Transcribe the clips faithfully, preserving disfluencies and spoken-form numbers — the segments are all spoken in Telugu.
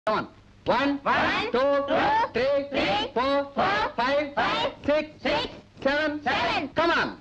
Come on. One, one, two, two, three, three, four, four, five, five, six, six, seven, seven. Come on.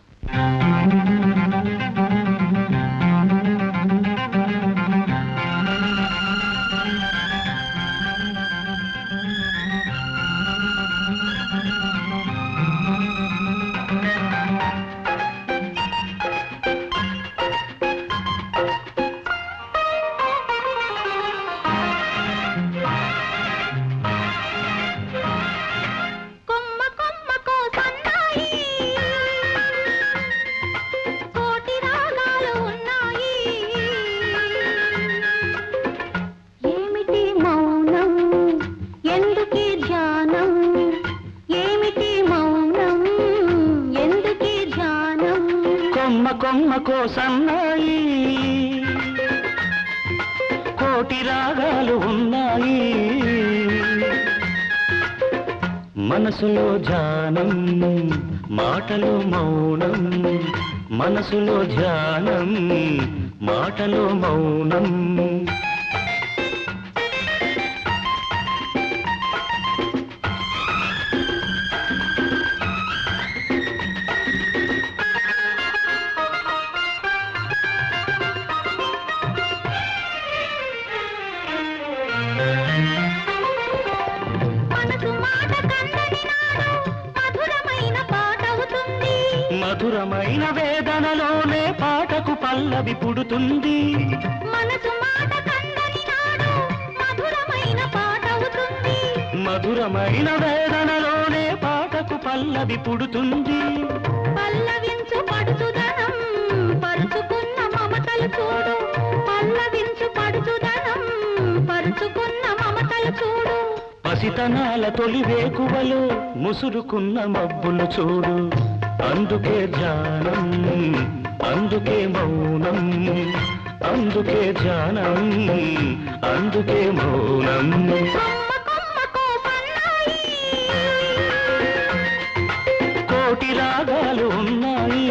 కొమ్మకో సన్నాయి కోటి రాగాలు ఉన్నాయి మనసులో ధ్యానం మాటలో మౌనం మనసులో ధ్యానం మాటలో మౌనం మధురమైన వేదనలోనే పాటకు పల్లవి పుడుతుంది మనసు మాట కందని నాడు మధురమైన పాటవుతుంది మధురమైన వేదనలోనే పాటకు పల్లవి పుడుతుంది పల్లవించు పడుచుదనం పరుచుకున్న మమతలు చూడు పల్లవించు పడుచుదనం పరుచుకున్న మమతలు చూడు పసితనాల తొలి వేకువలో ముసురుకున్న మబ్బులు చూడు అందుకే ధ్యానం అందుకే మౌనం అందుకే ధ్యానం అందుకే మౌనం కోటి రాగాలు ఉన్నాయి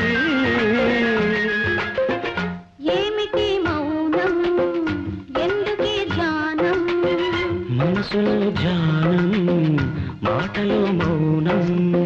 ఏమిటి మౌనం ఎందుకే ధ్యానం మనసులో ధ్యానం మాటలో మౌనం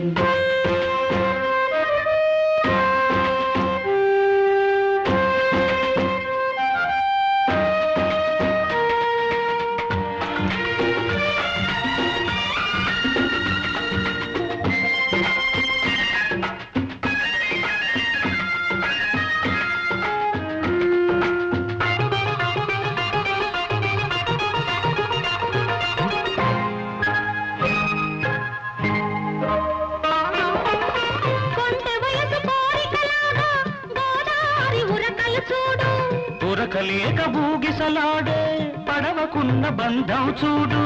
ఉరకలేక బూగిసలాడే పడవకున్న బంధం చూడు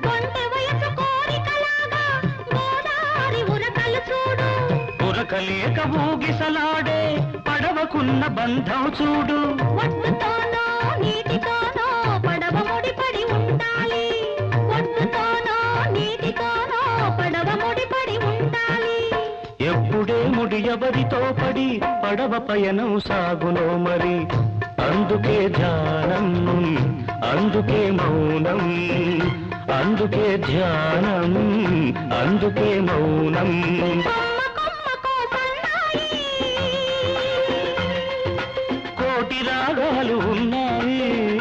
ఉరకలేక బూగిసలాడే పడవకున్న బంధం చూడు ఒడ్డుతోనో నీటితోనో పడవ ముడిపడి ఉండాలి ఒడ్డుతోనో నీటితోనో పడవ ముడిపడి ఉండాలి ఎప్పుడే ముడి ఎవరితో పడి పడవ పయనం సాగునో మరి అందుకే ధ్యానం అందుకే మౌనం అందుకే ధ్యానం అందుకే మౌనం కోటి రాగాలు ఉన్నాయి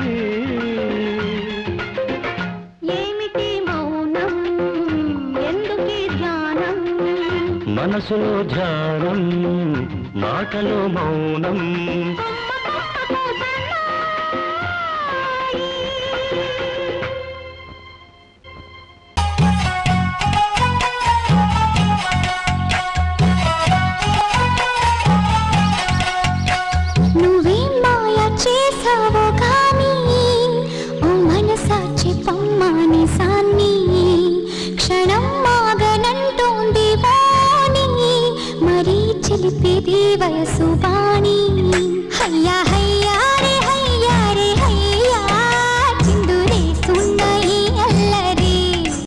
ఏమిటి మౌనం ఎందుకే ధ్యానం మనసులో ధ్యానం మాటలో మౌనం వయసు బాణి